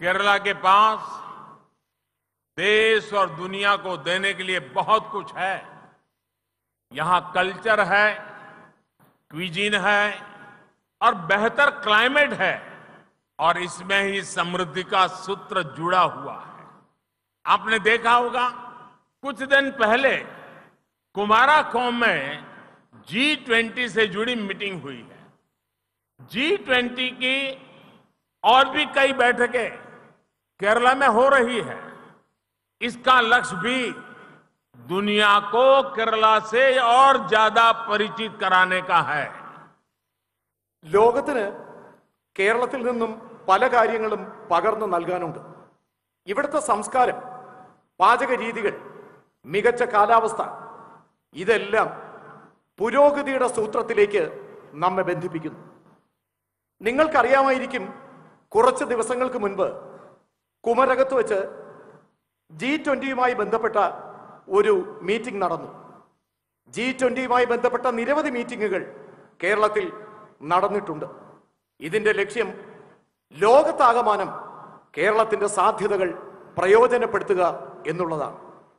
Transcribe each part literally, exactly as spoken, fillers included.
केरला के पास देश और दुनिया को देने के लिए बहुत कुछ है। यहां कल्चर है, क्विजीन है और बेहतर क्लाइमेट है और इसमें ही समृद्धि का सूत्र जुड़ा हुआ है। आपने देखा होगा कुछ दिन पहले कुमाराकोम में जी ट्वेंटी से जुड़ी मीटिंग हुई है। जी ट्वेंटी की और भी कई बैठकें केरला में हो रही है। इसका लक्ष्य भी दुनिया को केरला से और ज्यादा परिचित कराने का है। ലോകത്തിന് കേരളത്തിൽ നിന്നും പല കാര്യങ്ങളും പകർന്നു നൽകാനുണ്ട്. ഇവിടുത്തെ സംസ്കാരം, പാചക രീതികൾ, മികച്ച കാലാവസ്ഥ ഇതെല്ലാം പുരോഗതിയുടെ സൂത്രത്തിലേക്ക് നമ്മെ ബന്ധിപ്പിക്കുന്നു. നിങ്ങൾക്കറിയാമായിരിക്കും, കുറച്ച് ദിവസങ്ങൾക്ക് മുൻപ് കുമരകത്ത് വെച്ച് ജി ട്വന്റിയുമായി ബന്ധപ്പെട്ട ഒരു മീറ്റിംഗ് നടന്നു. ജി ട്വന്റിയുമായി ബന്ധപ്പെട്ട നിരവധി മീറ്റിംഗുകൾ കേരളത്തിൽ നടന്നിട്ടുണ്ട്. ഇതിന്റെ ലക്ഷ്യം ലോകത്താകമാനം കേരളത്തിന്റെ സാധ്യതകൾ പ്രയോജനപ്പെടുത്തുക എന്നുള്ളതാണ്.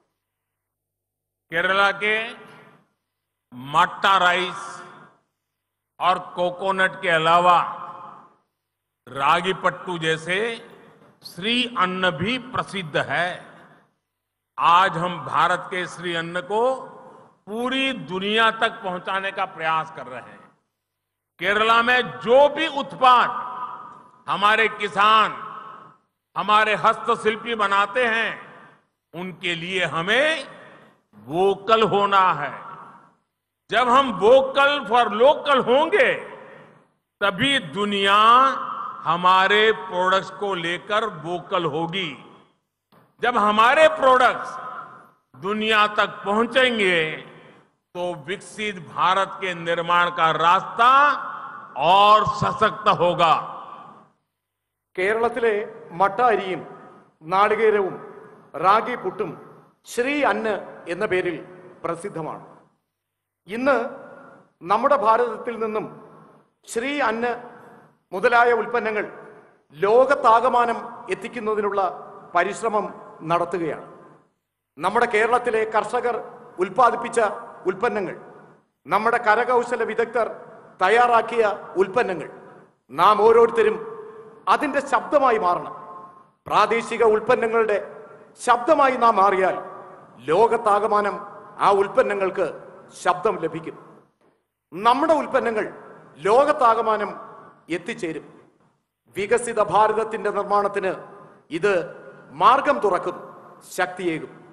केरला के मट्टा राइस और कोकोनट के अलावा रागी पट्टू जैसे श्री अन्न भी प्रसिद्ध है। आज हम भारत के श्री अन्न को पूरी दुनिया तक पहुंचाने का प्रयास कर रहे हैं। केरला में जो भी उत्पाद हमारे किसान, हमारे हस्तशिल्पी बनाते हैं, उनके लिए हमें वोकल होना है। जब हम वोकल फॉर लोकल होंगे तभी दुनिया हमारे प्रोडक्ट्स को लेकर वोकल होगी। जब हमारे प्रोडक्ट्स दुनिया तक पहुंचेंगे तो विकसित भारत के निर्माण का रास्ता और सशक्त होगा। കേരളത്തിലെ മട്ട അരിയും നാളികേരവും റാഗി പുട്ടും ശ്രീ അന്ന എന്ന പേരിൽ പ്രസിദ്ധമാണ്. ഇന്ന് നമ്മുടെ ഭാരതത്തിൽ നിന്നും ശ്രീ അന്ന മുതലായ ഉൽപ്പന്നങ്ങൾ ലോകത്താകമാനം എത്തിക്കുന്നതിനുള്ള പരിശ്രമം നടത്തുകയാണ്. നമ്മുടെ കേരളത്തിലെ കർഷകർ ഉൽപ്പാദിപ്പിച്ച ഉൽപ്പന്നങ്ങൾ, നമ്മുടെ കരകൗശല വിദഗ്ധർ തയ്യാറാക്കിയ ഉൽപ്പന്നങ്ങൾ നാം ഓരോരുത്തരും അതിന്റെ ശബ്ദമായി മാറണം. പ്രാദേശിക ഉൽപ്പന്നങ്ങളുടെ ശബ്ദമായി നാം മാറിയാൽ ലോകത്താകമാനം ആ ഉൽപ്പന്നങ്ങൾക്ക് ശബ്ദം ലഭിക്കും. നമ്മുടെ ഉൽപ്പന്നങ്ങൾ ലോകത്താകമാനം എത്തിച്ചേരും. വികസിത ഭാരതത്തിന്റെ നിർമ്മാണത്തിന് ഇത് മാർഗം തുറക്കും, ശക്തിയേകും.